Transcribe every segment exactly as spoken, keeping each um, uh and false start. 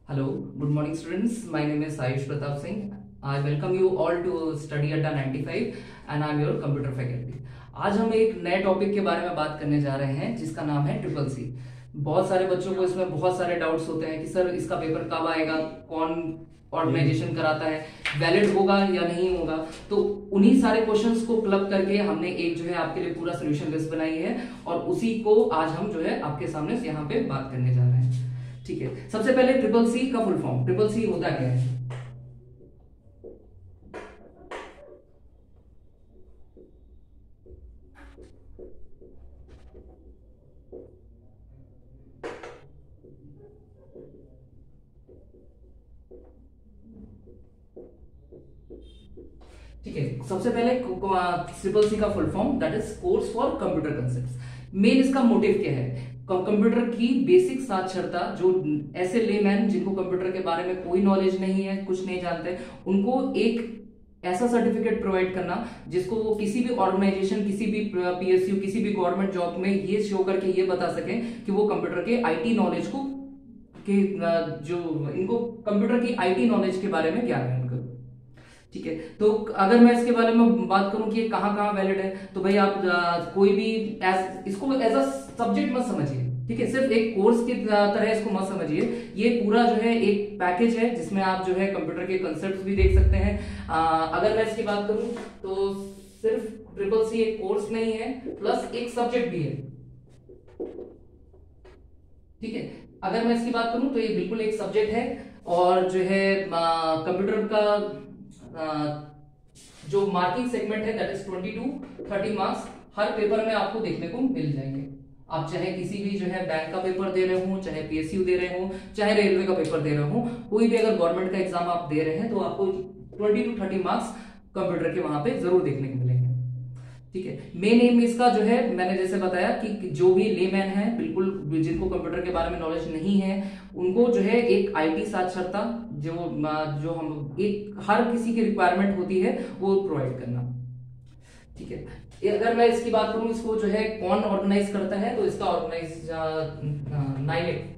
Hello, good morning students. My name is Ayush Pratap Singh. I welcome you all to study Adda ninety-five and I am your computer faculty. आज हम एक नए topic के बारे में बात करने जा रहे हैं जिसका नाम है ट्रिपल सी। बहुत सारे बच्चों को इसमें बहुत सारे डाउट्स होते हैं कि सर इसका पेपर कब आएगा, कौन ऑर्गेनाइजेशन कराता है, वैलिड होगा या नहीं होगा। तो उन्हीं सारे क्वेश्चंस को क्लब करके हमने एक जो है आपके लिए पूरा सोल्यूशन लिस्ट बनाई है और उसी को आज हम जो है आपके सामने यहाँ पे बात करने जा रहे हैं। ठीक है, सबसे पहले ट्रिपल सी का फुल फॉर्म, ट्रिपल सी होता क्या है? ठीक है, सबसे पहले ट्रिपल सी का full form that is course for computer concepts. Main इसका मोटिव क्या है? कंप्यूटर की बेसिक साक्षरता, जो ऐसे लेमैन जिनको कंप्यूटर के बारे में कोई नॉलेज नहीं है, कुछ नहीं जानते, उनको एक ऐसा सर्टिफिकेट प्रोवाइड करना जिसको वो किसी भी ऑर्गेनाइजेशन, किसी भी पीएसयू, किसी भी गवर्नमेंट जॉब में ये शो करके ये बता सके कि वो कंप्यूटर के आईटी नॉलेज को कि जो इनको कंप्यूटर की आईटी नॉलेज के बारे में ज्ञान है उनको। ठीक है, तो अगर मैं इसके बारे में बात करूं कि ये कहां कहां वैलिड है, तो भाई आप आ, कोई भी एज इसको एज अ सब्जेक्ट मत समझिए। ठीक है, सिर्फ एक कोर्स की तरह इसको मत समझिए। ये पूरा जो है एक पैकेज है जिसमें आप जो है कंप्यूटर के कंसेप्ट भी देख सकते हैं। आ, अगर मैं इसकी बात करूं तो सिर्फ ट्रिपल सी एक कोर्स नहीं है, प्लस एक सब्जेक्ट भी है। ठीक है, अगर मैं इसकी बात करूं तो ये बिल्कुल एक सब्जेक्ट है और जो है कंप्यूटर का जो मार्किंग सेगमेंट है that is twenty to thirty marks हर पेपर में आपको देखने को मिल जाएंगे। आप चाहे किसी भी जो है बैंक का पेपर दे रहे हो, चाहे पीएसयू दे रहे हो, चाहे रेलवे का पेपर दे रहे हो, कोई भी अगर गवर्नमेंट का एग्जाम आप दे रहे हैं तो आपको twenty to thirty marks computer के वहां पे जरूर देखने को मिलेंगे। ठीक है, मेन एम इसका जो है मैंने जैसे बताया कि जो भी लेमैन है, बिल्कुल जिनको कंप्यूटर के बारे में नॉलेज नहीं है, उनको जो है एक आईटी साक्षरता जो जो हम एक हर किसी की रिक्वायरमेंट होती है वो प्रोवाइड करना। ठीक है, अगर मैं इसकी बात करूं इसको जो है कौन ऑर्गेनाइज करता है, तो इसका ऑर्गेनाइज नाइलेट।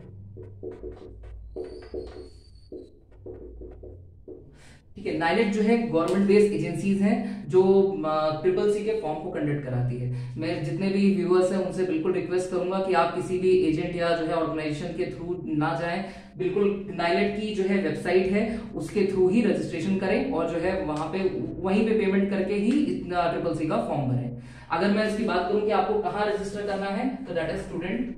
ठीक है, नाइलेट जो है गवर्नमेंट बेस्ड एजेंसीज हैं जो ट्रिपल सी के फॉर्म को कंडक्ट कराती है। मैं जितने भी व्यूअर्स हैं उनसे बिल्कुल रिक्वेस्ट करूंगा कि आप किसी भी एजेंट या जो है ऑर्गेनाइजेशन के थ्रू ना जाएं। बिल्कुल नाइलेट की जो है वेबसाइट है उसके थ्रू ही रजिस्ट्रेशन करें और जो है वहां पे वहीं पे पेमेंट करके ही इतना ट्रिपल सी का फॉर्म भरें। अगर मैं इसकी बात करूं कि आपको कहाँ रजिस्टर करना है, तो दैट इज स्टूडेंट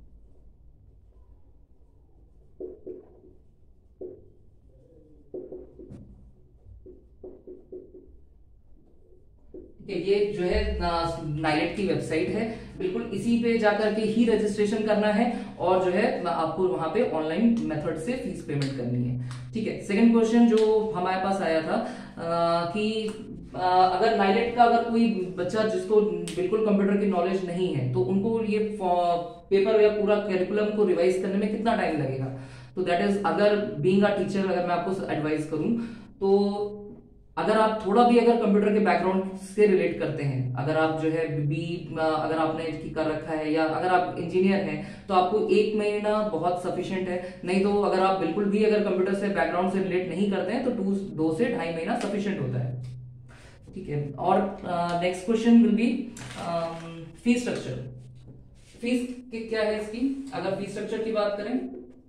ये जो है नाइलेट की वेबसाइट है, बिल्कुल इसी पे जाकर के ही रजिस्ट्रेशन करना है और जो है आपको वहां पे ऑनलाइन मेथड से फीस पेमेंट करनी है। ठीक है, सेकंड क्वेश्चन जो हमारे पास आया था आ, कि आ, अगर नाइलेट का अगर कोई बच्चा जिसको बिल्कुल कंप्यूटर की नॉलेज नहीं है तो उनको ये पेपर या पूरा करिकुलम को रिवाइज करने में कितना टाइम लगेगा? तो दैट इज, अगर बीइंग अ टीचर अगर मैं आपको एडवाइस करूं तो अगर आप थोड़ा भी अगर कंप्यूटर के बैकग्राउंड से रिलेट करते हैं, अगर आप जो है बी अगर आपने कर रखा है या अगर आप इंजीनियर हैं, तो आपको एक महीना बहुत सफिशिएंट है। नहीं तो अगर आप बिल्कुल भी अगर कंप्यूटर से बैकग्राउंड से रिलेट नहीं करते हैं तो टू दो से ढाई महीना सफिशिएंट होता है। ठीक है, और next question will be fees structure. Fees क्या है इसकी? अगर फीस स्ट्रक्चर की बात करें,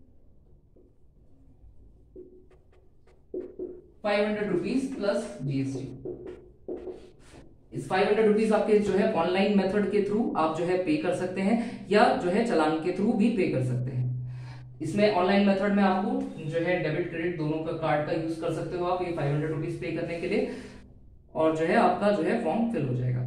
five hundred rupees plus GST. इस फाइव हंड्रेड रुपीज आपके जो है ऑनलाइन मेथड के थ्रू आप जो है पे कर सकते हैं या जो है चालान के थ्रू भी पे कर सकते हैं। इसमें ऑनलाइन मेथड में आपको जो है डेबिट क्रेडिट दोनों का कार्ड का यूज कर सकते हो आप ये फाइव हंड्रेड रुपीज पे करने के लिए, और जो है आपका जो है फॉर्म फिल हो जाएगा।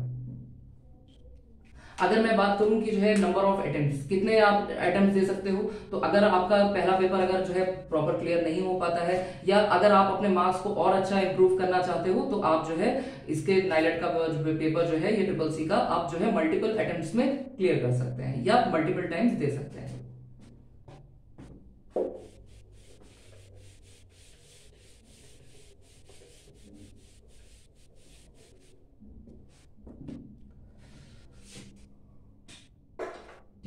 अगर मैं बात करूं कि जो है नंबर ऑफ अटेम्प्ट्स, कितने आप अटेम्प्ट्स दे सकते हो, तो अगर आपका पहला पेपर अगर जो है प्रॉपर क्लियर नहीं हो पाता है या अगर आप अपने मार्क्स को और अच्छा इंप्रूव करना चाहते हो, तो आप जो है इसके नाइलेट का जो पेपर जो है ये ट्रिपल सी का आप जो है मल्टीपल अटेम्प्ट्स में क्लियर कर सकते हैं या मल्टीपल टाइम्स दे सकते हैं।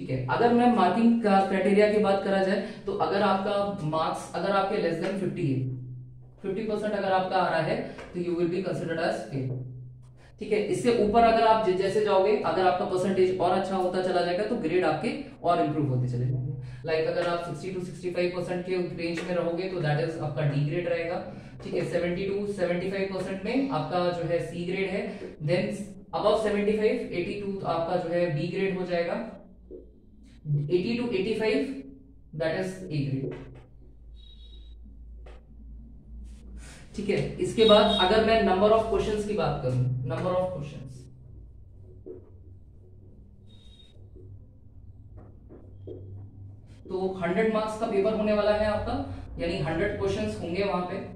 ठीक है। अगर मैं मार्किंग का क्राइटेरिया की बात करा जाए तो अगर आपका मार्क्स अगर आपके लेस देन फिफ्टी है, फिफ्टी परसेंट अगर आपका आ रहा है तो you will be considered as fail, ठीक है। इससे ऊपर अगर आप जैसे जाओगे, अगर आपका परसेंटेज और अच्छा होता चला जाएगा तो ग्रेड आपके और इंप्रूव होते चले जाएंगे। लाइक अगर आप sixty to sixty five percent के रेंज में रहोगे तो दैट इज आपका डी ग्रेड रहेगा, ठीक है। Seventy to seventy five percent में आपका जो है सी ग्रेड है, then above seventy five eighty two आपका जो है बी ग्रेड हो जाएगा, eighty two eighty five that is A grade, ठीक है। इसके बाद अगर मैं नंबर ऑफ क्वेश्चंस की बात करूं, नंबर ऑफ क्वेश्चंस, तो हंड्रेड मार्क्स का पेपर होने वाला है आपका, यानी हंड्रेड क्वेश्चंस होंगे वहां पे,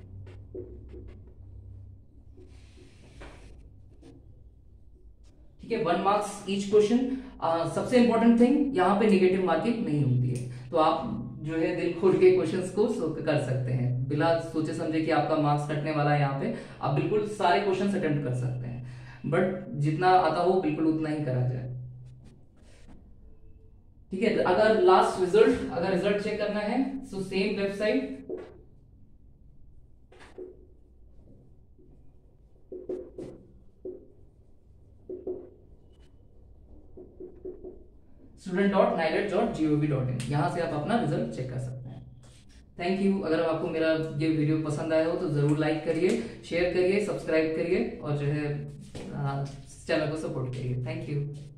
ठीक है। One marks each question. सबसे इंपॉर्टेंट थिंग यहाँ पे नेगेटिव मार्किंग नहीं होती है, तो आप जो है दिल खोल के क्वेश्चंस को कर सकते हैं बिना सोचे समझे कि आपका मार्क्स कटने वाला है। यहाँ पे आप बिल्कुल सारे क्वेश्चंस अटेम्प्ट कर सकते हैं, बट जितना आता हो बिल्कुल उतना ही करा जाए, ठीक है। अगर लास्ट रिजल्ट अगर रिजल्ट चेक करना है so same website, student dot NIELIT dot G O V dot in, यहां से आप अपना रिजल्ट चेक कर सकते हैं। Thank you. अगर आपको मेरा ये वीडियो पसंद आया हो तो जरूर लाइक करिए, शेयर करिए, सब्सक्राइब करिए और जो है चैनल को सपोर्ट करिए। Thank you.